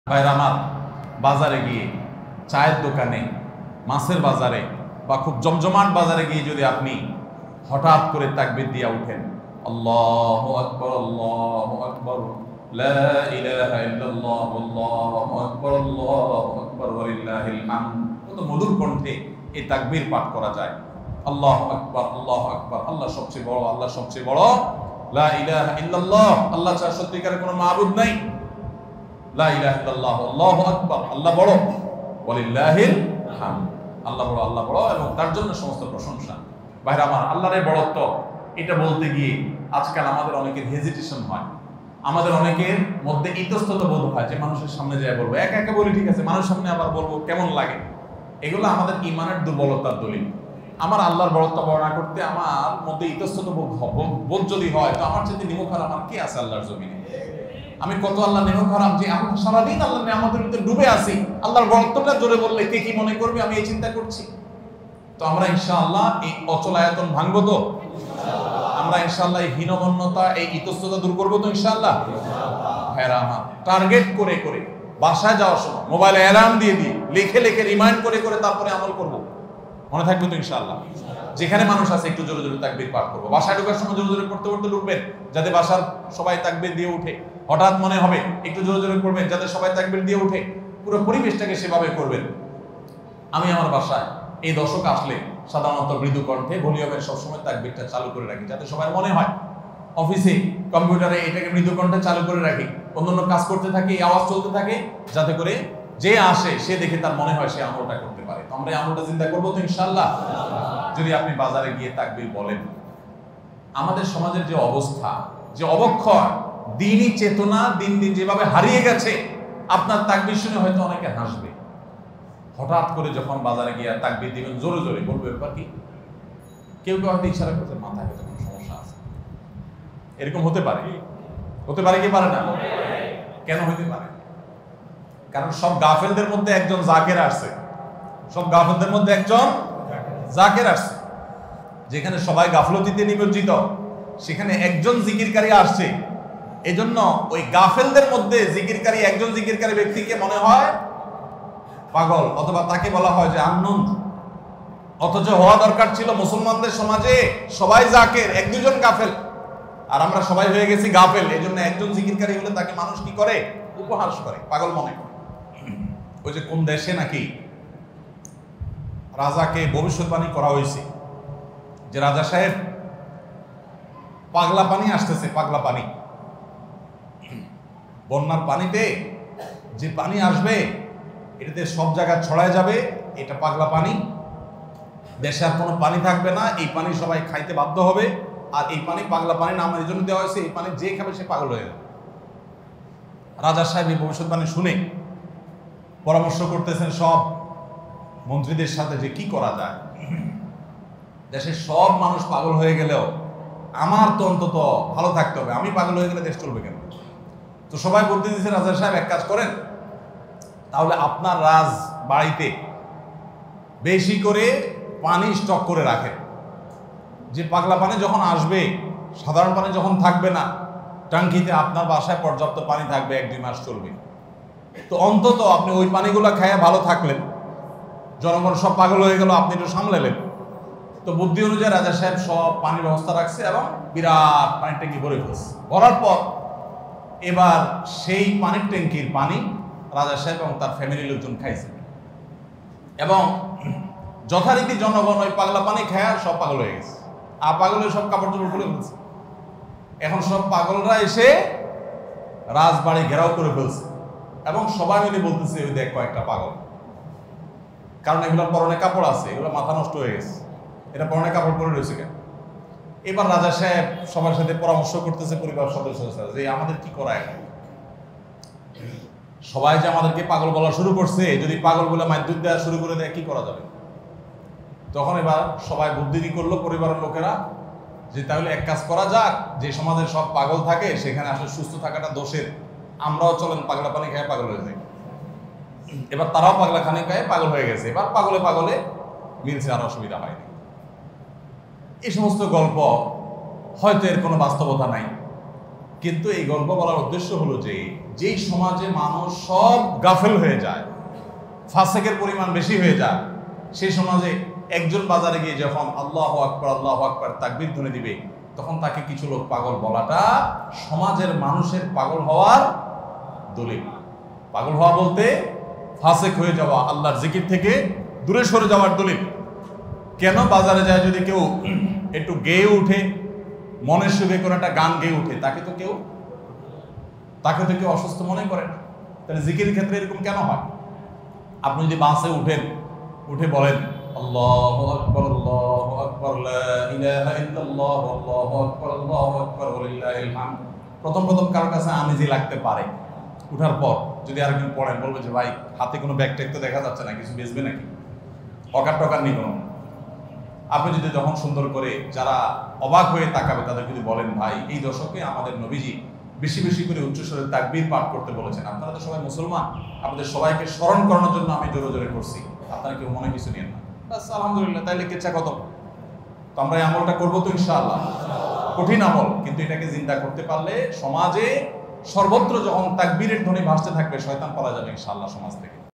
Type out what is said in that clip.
ভাইরা আমার, বাজারে গিয়ে, চায়ের দোকানে, মাছের বাজারে বা খুব জমজমাট বাজারে গিয়ে যদি আপনি হঠাৎ করে তাকবীর দিয়া উঠেন, আল্লাহু আকবার, আল্লাহু আকবার, লা ইলাহা ইল্লাল্লাহ, আল্লাহু আকবার, আল্লাহু আকবার, ওয়ালিল্লাহিল হামদ, কত মধুর কণ্ঠে এই তাকবীর পাঠ করা যায়। আল্লাহু আকবার, আল্লাহু আকবার, আল্লাহ সবচেয়ে বড়, আল্লাহ সবচেয়ে বড়, লা ইলাহা ইল্লাল্লাহ, আল্লাহ ছাড়া সত্যিকারের কোনো মাবুদ নাই, লা ইলাহা ইল্লাল্লাহ, আল্লাহু আকবার, আল্লাহ বড়, ওয়ালিল্লাহিল হামদ, আল্লাহ বড়, আল্লাহ বড় এবং তার জন্য সমস্ত প্রশংসা। ভাইরা আমার, আল্লাহর বড়ত্ব এটা বলতে গিয়ে আজকাল আমাদের অনেকের হেজিটেশন হয়, আমাদের অনেকের মধ্যে ইতস্তত বোধ হয় যে মানুষের সামনে যায় বলবো, একা একা বলি ঠিক আছে, মানুষের সামনে আবার বলবো কেমন লাগে। এগুলো আমাদের ঈমানের দুর্বলতার দলিল। আমার আল্লাহর বড়ত্ব বর্ণনা করতে আমার মধ্যে ইতস্তত বোধ যদি হয়, তো আমার চেয়ে নিমুখার আমার কে আছে আল্লাহর জমিনে? আমি কত আল্লাহ নিমুখারাম যে আমি সারাদিন আল্লাহ নিয়ামতের ভিতরে ডুবে আছি, আল্লাহর বড়ত্বটা জোরে বললে কে কি মনে করবে, আমি এই চিন্তা করছি। তো আমরা ইনশাআল্লাহ এই অচল আয়াতন ভাঙবো তো, আমরা ইনশাআল্লাহ এই হীনমন্যতা, এই ইতস্ততা দূর করবো তো ইনশাআল্লাহ। ভাইরা আমার, টার্গেট করে করে বাসায় যাওয়ার সময় মোবাইলে অ্যালার্ম দিয়ে দিয়ে লিখে লিখে রিমাইন্ড করে করে তারপরে আমল করবো, মনে থাকবে তো ইনশাআল্লাহ। যেখানে মানুষ আছে একটু জোরে জোরে তাকবীর পাঠ করবো, বাসায় ঢোকার সময় জোরে জোরে পড়তে পড়তে ঢুকবেন, যাতে বাসার সবাই তাকবীর দিয়ে উঠে। হঠাৎ মনে হবে একটু জোরে জোরে করবেন, যাতে সবাই তাকবীর দিয়ে উঠে। পুরো পরিবেশটাকে সেভাবে করবেন। আমি আমার বাসায় এই দশক আসলে সাধারণত মৃদু কণ্ঠে ভলিউমের সবসময় তাকবীরটা চালু করে রাখি, যাতে সবাই মনে হয়। অফিসে কম্পিউটারে এটাকে মৃদু কণ্ঠে চালু করে রাখি, অন্যান্য কাজ করতে থাকি, এই আওয়াজ চলতে থাকে, যাতে করে যে আসে সে দেখে তার মনে হয় সে আমলটা করতে পারে। তো আমরা এই আমলটা চিন্তা করবো তো ইনশাআল্লাহ। যদি আপনি বাজারে গিয়ে তাকবীর বলেন, আমাদের সমাজের যে অবস্থা, যে অবক্ষয়, দ্বীনি চেতনা দিন দিন যেভাবে হারিয়ে গেছে, আপনার তাকবীর শুনে হয়তো অনেকে হাসবে। হঠাৎ করে যখন বাজারে গিয়ে তাকবীর দিবেন জোরে জোরে, বলবে ব্যাপার কি? কেউ কেউ হয়তো ইশারা করতে, মাথায় হয়তো কোনো সমস্যা আছে, এরকম হতে পারে। হতে পারে কি পারে না? কেন হইতে পারে? কারণ সব গাফেলদের মধ্যে একজন জাকের আসছে, সব গাফেলদের মধ্যে একজন জাকের আসছে। যেখানে সবাই গাফলতিতে নিমজ্জিত, সেখানে একজন জিকিরকারী আসছে। এজন্য ওই গাফেলদের মধ্যে জিকিরকারী, একজন জিকিরকারী ব্যক্তিকে মনে হয় পাগল, অথবা তাকে বলা হয় যে আননোন। অথচ হওয়া দরকার ছিল মুসলমানদের সমাজে সবাই জাকের, এক দুজন গাফেল, আর আমরা সবাই হয়ে গেছি গাফেল। এই জন্য একজন জিকিরকারী হলে তাকে মানুষ কি করে? উপহাস করে, পাগল মনে করে। ওই যে কোন দেশে নাকি রাজাকে ভবিষ্যৎবাণী করা হয়েছে যে রাজা সাহেব, পাগলা পানি আসতেছে, পাগলা পানি, বন্যার পানিতে যে পানি আসবে এটাতে সব জায়গায় ছড়ায় যাবে, এটা পাগলা পানি, দেশে আর কোনো পানি থাকবে না, এই পানি সবাই খাইতে বাধ্য হবে। আর এই পানি পাগলা পানি নাম এই জন্য দেওয়া হয়েছে, এই পানি যে খাবে সে পাগল হয়ে যাবে। রাজা সাহেব এই ভবিষ্যৎবাণী শুনে পরামর্শ করতেছেন সব মন্ত্রীদের সাথে যে কি করা যায়। দেশের সব মানুষ পাগল হয়ে গেলেও আমার তো অন্তত ভালো থাকতে হবে, আমি পাগল হয়ে গেলে দেশ চলবে কেন? তো সবাই বলতে দিয়েছে, রাজা সাহেব এক কাজ করেন, তাহলে আপনার রাজ বাড়িতে বেশি করে পানি স্টক করে রাখেন, যে পাগলা পানি যখন আসবে, সাধারণ পানি যখন থাকবে না, ট্যাঙ্কিতে আপনার বাসায় পর্যাপ্ত পানি থাকবে, 1-2 মাস চলবে। তো অন্তত আপনি ওই পানিগুলো খেয়ে ভালো থাকলেন, জনগণ সব পাগল হয়ে গেল, আপনি একটু সামলালেন। তো বুদ্ধি অনুযায়ী রাজা সাহেব সব পানির ব্যবস্থা রাখছে এবং বিরাট পানির ট্যাঙ্কি ভরে ফেলছে। ভরার পর এবার সেই পানির ট্যাঙ্কির পানি রাজা সাহেব এবং তার ফ্যামিলির লোকজন খাইছে, এবং যথারীতি জনগণ ওই পাগলা পানি খায় সব পাগল হয়ে গেছে, আর পাগলের সব কাপড় চোপড় খুলে ফেলছে। এখন সব পাগলরা এসে রাজবাড়ি ঘেরাও করে ফেলছে এবং সবাই মিলে বলতেছে, ওই দেখ কয়েকটা পাগল। কারণ এগুলোর পরনে কাপড় আছে, এগুলো মাথা নষ্ট হয়ে গেছে, এটা পরনে কাপড় পরে রয়েছে কেন? এবার রাজা সাহেব সবার সাথে পরামর্শ করতেছে, পরিবার সদস্যদের সাথে, যে আমাদের কি করা এখন? সবাই যে আমাদেরকে পাগল বলা শুরু করছে, যদি পাগল বলে মাইদুর দেওয়া শুরু করে দেয়, কি করা যাবে? তখন এবার সবাই বুদ্ধি করলো, পরিবারের লোকেরা, যে তাহলে এক কাজ করা যাক, যে সমাজের সব পাগল থাকে সেখানে আসলে সুস্থ থাকাটা দোষের, আমরাও চলেন পাগলা পানি খেয়ে পাগল হয়ে যাই। এবার তারাও পাগলা খানি খেয়ে পাগল হয়ে গেছে, এবার পাগলে পাগলে মিলছে, আর অসুবিধা হয়নি। এই সমস্ত গল্প হয়তো এর কোনো বাস্তবতা নাই, কিন্তু এই গল্প বলার উদ্দেশ্য হলো যে যেই সমাজে মানুষ সব গাফেল হয়ে যায়, ফাসেকের পরিমাণ বেশি হয়ে যায়, সেই সমাজে একজন বাজারে গিয়ে যখন আল্লাহু আকবার তাকবীর ধ্বনি দিবে, তখন তাকে কিছু লোক পাগল বলাটা সমাজের মানুষের পাগল হওয়ার দলিল। পাগল হওয়া বলতে ফাসেক হয়ে যাওয়া, আল্লাহর জিকির থেকে দূরে সরে যাওয়ার দলিল। কেন? বাজারে যায় যদি কেউ একটু গেয়ে উঠে, মনের সুখে কোনো একটা গান গেয়ে উঠে, তাকে তো কেউ অসুস্থ মনে করে না। তাহলে জিকিরের ক্ষেত্রে এরকম কেন হয়? আপনি যদি বাসে উঠেন, উঠে বলেন আল্লাহু আকবার লা ইলাহা ইল্লাল্লাহ আল্লাহু আকবার ওয়ালিল্লাহিল হামদ, প্রথম কারোর কাছে আনইজি লাগতে পারে। উঠার পর যদি আরেকজন পড়েন, বলবে যে ভাই হাতে কোনো ব্যাগ ট্যাগ তো দেখা যাচ্ছে না, কিছু বেচবে নাকি? অকার টকার নেই কোনো। আপনি যদি যখন সুন্দর করে, যারা অবাক হয়ে তাকাবে তাদের যদি বলেন, ভাই এই দশকে আমাদের নবীজি বেশি বেশি করে উচ্চস্বরে তাকবীর পাঠ করতে বলেছেন, আপনারা তো সবাই মুসলমান, আপনাদের সবাইকে স্মরণ করানোর জন্য আমি জোরে জোরে করছি, আপনারা কেউ মনে কিছু নিয়েন না, বাস আলহামদুলিল্লাহ, তাইলে কেচ্ছা কত। তো আমরা এই আমলটা করবো তো ইনশাআল্লাহ। কঠিন আমল, কিন্তু এটাকে জিন্দা করতে পারলে সমাজে সর্বত্র যখন তাকবীরের ধ্বনি ভাসতে থাকবে, শয়তান পালা যাবে ইনশাআল্লাহ সমাজ থেকে।